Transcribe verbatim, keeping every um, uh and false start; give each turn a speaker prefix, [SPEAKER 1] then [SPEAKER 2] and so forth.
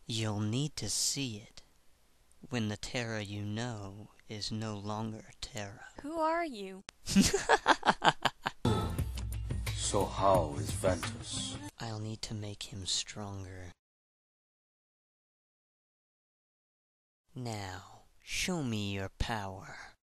[SPEAKER 1] You'll need to see it when the Terra you know is no longer Terra.
[SPEAKER 2] Who are you?
[SPEAKER 3] So how is Ventus?
[SPEAKER 1] I'll need to make him stronger. Now, show me your power.